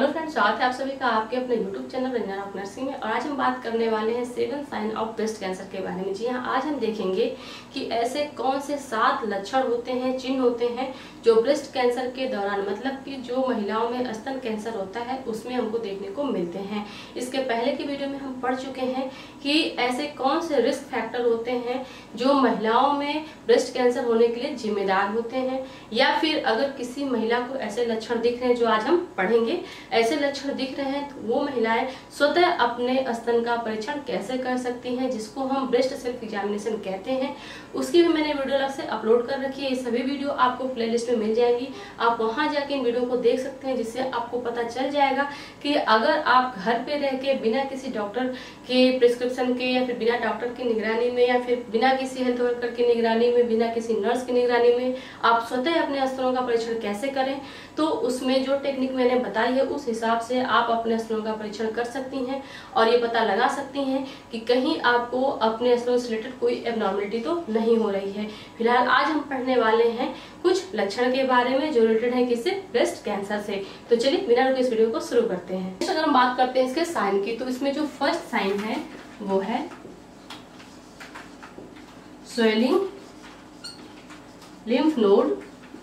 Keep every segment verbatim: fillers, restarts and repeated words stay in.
Hello friends, स्वागत है आप सभी का आपके अपने YouTube channel Ranjana of nursing में। और आज हम बात करने वाले हैं seven sign of breast cancer के बारे में। जी हाँ, आज हम देखेंगे कि ऐसे कौन से सात लक्षण होते हैं, चिन्ह होते हैं जो ब्रेस्ट कैंसर के दौरान, मतलब कि जो महिलाओं में स्तन कैंसर होता है उसमें हमको देखने को मिलते हैं। इसके पहले की वीडियो में हम पढ़ चुके हैं कि ऐसे कौन से रिस्क फैक्टर होते हैं जो महिलाओं में ब्रेस्ट कैंसर होने के लिए जिम्मेदार होते हैं, या फिर अगर किसी महिला को ऐसे लक्षण दिख रहे हैं जो आज हम पढ़ेंगे, ऐसे लक्षण दिख रहे हैं तो वो महिलाएं स्वतः अपने स्तन का परीक्षण कैसे कर सकती हैं, जिसको हम ब्रेस्ट सेल्फ एग्जामिनेशन कहते हैं। उसकी भी मैंने वीडियो अलग से अपलोड कर रखी है। ये सभी वीडियो आपको प्लेलिस्ट में मिल जाएगी, आप वहां जाके इन वीडियो को देख सकते हैं, जिससे आपको पता चल जाएगा कि अगर आप घर पे रह के बिना किसी डॉक्टर के प्रिस्क्रिप्शन के, या फिर बिना डॉक्टर की निगरानी में, या फिर बिना किसी हेल्थ वर्कर की निगरानी में, बिना किसी नर्स की निगरानी में आप स्वतः अपने स्तनों का परीक्षण कैसे करें, तो उसमें जो टेक्निक मैंने बताई है उस हिसाब से आप अपने स्तनों का परीक्षण कर सकती हैं और ये पता लगा सकती हैं कि कहीं आपको अपने स्तनों से रिलेटेड कोई एबनॉर्मलिटी तो नहीं हो रही है। फिलहाल आज हम पढ़ने वाले हैं कुछ लक्षण के बारे में जो रिलेटेड है किससे, ब्रेस्ट कैंसर से। तो चलिए बिना रुके इस वीडियो को शुरू करते हैं। अगर हम बात करते हैं इसके साइन की, तो इसमें जो फर्स्ट साइन है वो है swelling lymph node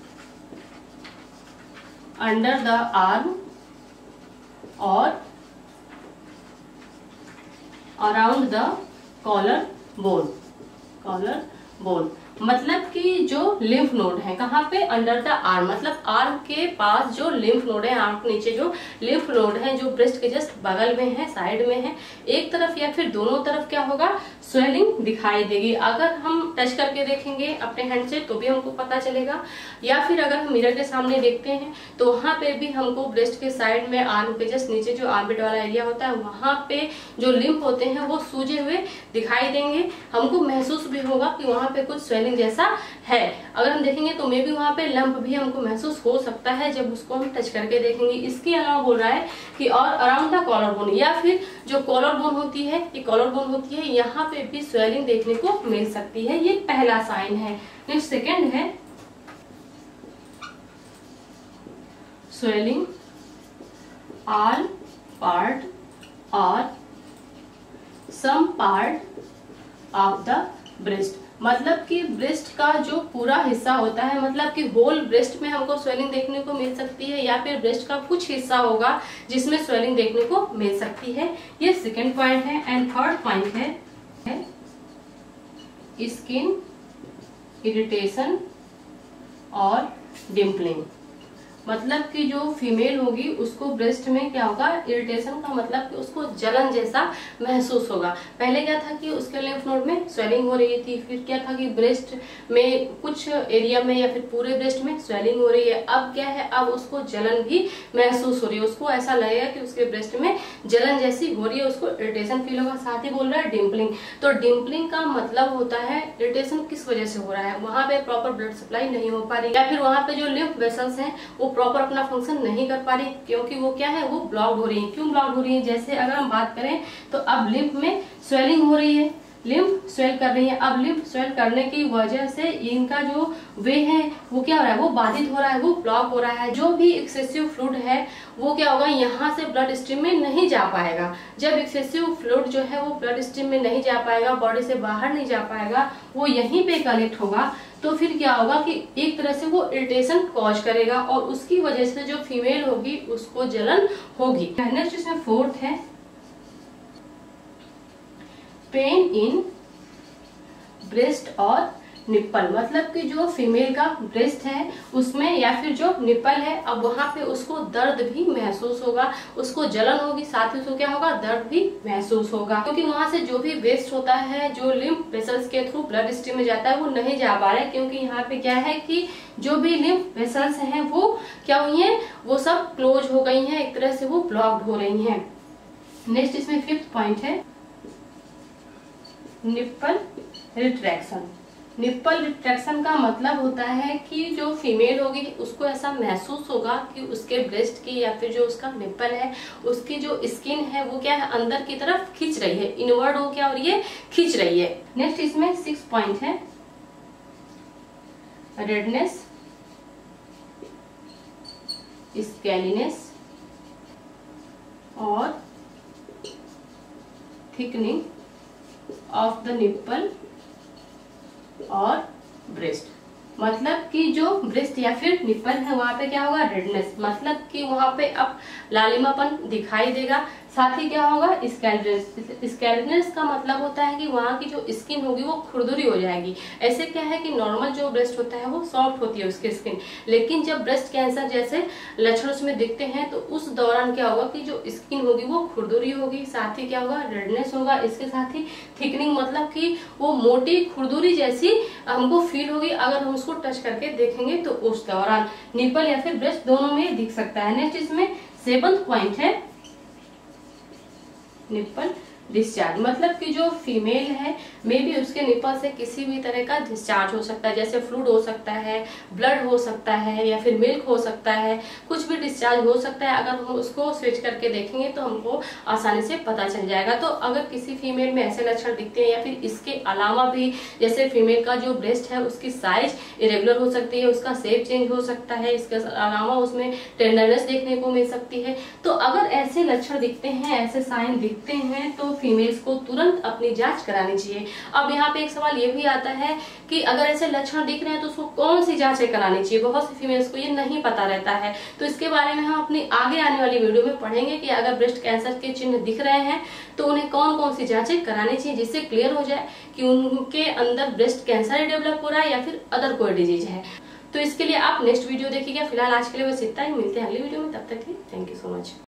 under the arm और around the collar bone. Collar bone मतलब कि जो लिम्फ नोड है कहाँ पे, अंडर द आर्म, मतलब आर्म के पास जो लिम्फ नोड है, आर्म के नीचे जो लिम्फ नोड है, जो ब्रेस्ट के जस्ट बगल में है, साइड में है, एक तरफ या फिर दोनों तरफ क्या होगा, स्वेलिंग दिखाई देगी। अगर हम टच करके देखेंगे अपने हैंड से तो भी हमको पता चलेगा, या फिर अगर हम मिरर के सामने देखते हैं तो वहां पे भी हमको ब्रेस्ट के साइड में, आर्म के जस्ट नीचे जो आर्मपिट वाला एरिया होता है, वहां पे जो लिम्फ होते हैं वो सूजे हुए दिखाई देंगे। हमको महसूस भी होगा कि वहां पे कुछ स्वेलिंग जैसा है। अगर हम देखेंगे तो मे भी वहां पे लंप भी हमको महसूस हो सकता है जब उसको हम टच करके देखेंगे। इसके अलावा बोल रहा है कि और अराउंड द कॉलर बोन, या फिर जो कॉलर बोन होती है, ये कॉलर बोन होती है, यहाँ पे भी स्वेलिंग देखने को मिल सकती है। ये पहला साइन है। नेक्स्ट सेकेंड है स्वेलिंग ऑल पार्ट और some part of the breast, मतलब कि ब्रेस्ट का जो पूरा हिस्सा होता है, मतलब कि होल ब्रेस्ट में हमको स्वेलिंग देखने को मिल सकती है, या फिर ब्रेस्ट का कुछ हिस्सा होगा जिसमें स्वेलिंग देखने को मिल सकती है। ये सेकेंड पॉइंट है। एंड थर्ड पॉइंट है, है स्किन इरिटेशन और डिम्पलिंग, मतलब कि जो फीमेल होगी उसको ब्रेस्ट में क्या होगा, इरिटेशन का मतलब कि उसको जलन जैसा महसूस होगा। पहले क्या था कि उसके लिम्फ नोड में स्वेलिंग हो रही थी, फिर क्या था कि ब्रेस्ट में कुछ एरिया में या फिर पूरे ब्रेस्ट में स्वेलिंग हो रही है। अब क्या है, अब उसको जलन भी महसूस हो रही है, उसको ऐसा लगेगा कि उसके ब्रेस्ट में जलन जैसी हो रही है, उसको इरिटेशन फील होगा। साथ ही बोल रहा है डिम्पलिंग, तो डिम्पलिंग का मतलब होता है इरिटेशन किस वजह से हो रहा है, वहां पे प्रॉपर ब्लड सप्लाई नहीं हो पा रही, या फिर वहां पे जो लिम्फ वेसल्स हैं वो प्रॉपर अपना फंक्शन नहीं कर पा रही, क्योंकि वो क्या है, वो ब्लॉक्ड हो रही है। क्यों ब्लॉक्ड हो रही है, जैसे अगर हम बात करें तो अब लिम्फ में स्वेलिंग हो रही है, लिम्फ स्वेल कर रही है। अब लिम्फ स्वेल करने की वजह से इनका जो वे है वो क्या हो रहा है, वो बाधित हो रहा है, वो ब्लॉक हो रहा है। जो भी एक्सेसिव फ्लूइड है वो क्या होगा, यहाँ से ब्लड स्ट्रीम में नहीं जा पाएगा। जब एक्सेसिव फ्लूइड जो है वो ब्लड स्ट्रीम में नहीं जा पाएगा, बॉडी से बाहर नहीं जा पाएगा, वो यहीं पे कलेक्ट होगा, तो फिर क्या होगा कि एक तरह से वो इरिटेशन कॉज करेगा और उसकी वजह से जो फीमेल होगी उसको जलन होगी। नेक्स्ट इसमें फोर्थ है पेन इन ब्रेस्ट और निप्पल, मतलब कि जो फीमेल का ब्रेस्ट है उसमें या फिर जो निप्पल है, अब वहां पे उसको दर्द भी महसूस होगा, उसको जलन होगी, साथ ही उसको क्या होगा, दर्द भी महसूस होगा, क्योंकि वहां से जो भी वेस्ट होता है, जो लिम्फ वेसल्स के थ्रू ब्लड स्ट्रीम में जाता है, वो नहीं जा पा रहा है, क्योंकि यहाँ पे क्या है कि जो भी लिम्फ वेसल्स हैं वो क्या हुई है, वो सब क्लोज हो गई हैं, एक तरह से वो ब्लॉक्ड हो रही हैं। नेक्स्ट इसमें फिफ्थ पॉइंट है निप्पल रिट्रैक्शन। निप्पल रिट्रैक्शन का मतलब होता है कि जो फीमेल होगी उसको ऐसा महसूस होगा कि उसके ब्रेस्ट की या फिर जो उसका निप्पल है उसकी जो स्किन है वो क्या है, अंदर की तरफ खींच रही है, इनवर्ड हो क्या हो रही है, खींच रही है। नेक्स्ट इसमें सिक्स पॉइंट है रेडनेस, स्कैलीनेस और थिकनिंग ऑफ द निप्पल और ब्रेस्ट। मतलब कि जो ब्रेस्ट या फिर निप्पल है वहां पे क्या होगा, रेडनेस, मतलब कि वहां पे अब लालिमापन दिखाई देगा। साथ ही क्या होगा, स्कैल्डनेस। स्कैल्डनेस का मतलब होता है कि वहां की जो स्किन होगी वो खुरदुरी हो जाएगी। ऐसे क्या है कि नॉर्मल जो ब्रेस्ट होता है वो सॉफ्ट होती है उसकी स्किन, लेकिन जब ब्रेस्ट कैंसर जैसे लक्षण उसमें दिखते हैं तो उस दौरान क्या होगा कि जो स्किन होगी वो खुरदुरी होगी, साथ ही क्या होगा, रेडनेस होगा, इसके साथ ही थिकनिंग, मतलब कि वो मोटी खुरदुरी जैसी हमको फील होगी अगर हम उसको टच करके देखेंगे तो उस दौरान निप्पल या फिर ब्रेस्ट दोनों में दिख सकता है। नेक्स्ट इसमें सेवंथ पॉइंट है निप्पल डिस्चार्ज। मतलब कि जो फीमेल है मे भी उसके निप्पल से किसी भी तरह का डिस्चार्ज हो सकता है, जैसे फ्लूइड हो सकता है, ब्लड हो सकता है या फिर मिल्क हो सकता है, कुछ भी डिस्चार्ज हो सकता है। अगर हम उसको स्विच करके देखेंगे तो हमको आसानी से पता चल जाएगा। तो अगर किसी फीमेल में ऐसे लक्षण दिखते हैं या फिर इसके अलावा भी जैसे फीमेल का जो ब्रेस्ट है उसकी साइज इरेगुलर हो सकती है, उसका शेप चेंज हो सकता है, इसके अलावा उसमें टेंडरनेस देखने को मिल सकती है। तो अगर ऐसे लक्षण दिखते हैं, ऐसे साइन दिखते हैं तो फीमेल्स को तुरंत अपनी जांच करानी चाहिए। अब यहाँ पे एक सवाल ये भी आता है कि अगर ऐसे लक्षण दिख रहे हैं तो उसको कौन सी जांचें करानी चाहिए। बहुत सी फीमेल्स को ये नहीं पता रहता है, तो इसके बारे में हम अपनी आगे आने वाली वीडियो में पढ़ेंगे कि अगर ब्रेस्ट कैंसर के चिन्ह दिख रहे हैं तो उन्हें कौन कौन सी जांचें करानी चाहिए, जिससे क्लियर हो जाए कि उनके अंदर ब्रेस्ट कैंसर डेवलप हो रहा है या फिर अदर कोई डिजीज है। तो इसके लिए आप नेक्स्ट वीडियो देखिएगा। फिलहाल आज के लिए बस इतना ही, मिलते हैं अगली वीडियो में, तब तक के लिए थैंक यू सो मच।